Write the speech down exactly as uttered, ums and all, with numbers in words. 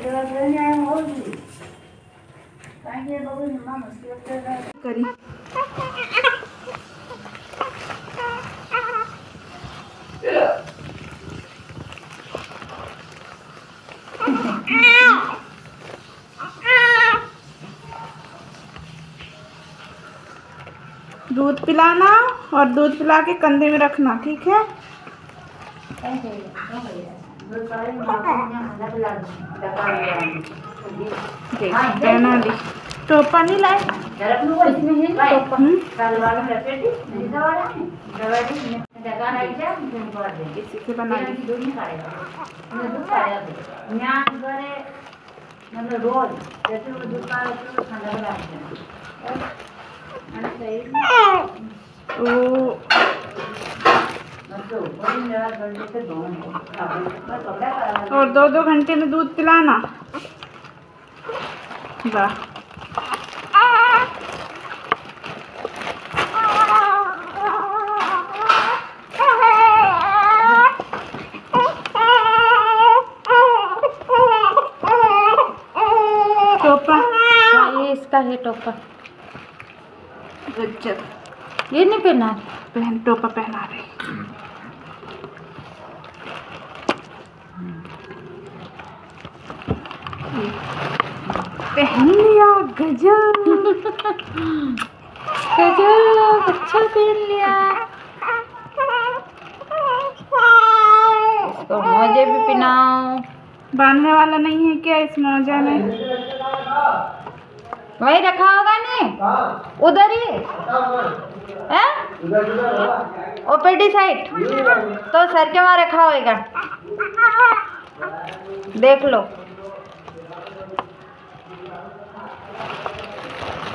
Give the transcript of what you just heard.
करी दूध पिलाना और दूध पिला के कंधे में रखना, ठीक है? पहना दी। टोपा नहीं लाए? इसी से बना दी। और दो दो घंटे में दूध पिलाना। वाह, टोपा ये इसका है टोपा। गजब। ये नहीं पहना पहन टोपा पहना रही। पहन लिया। गजब गजब, अच्छा पहन लिया। इसको मोजे भी पहनाओ। बांधने वाला नहीं है क्या इस मोजा में? वही रखा होगा नहीं, उधर ही है ओपीडी साइड, तो सर के वहाँ रखा होगा, देख लो।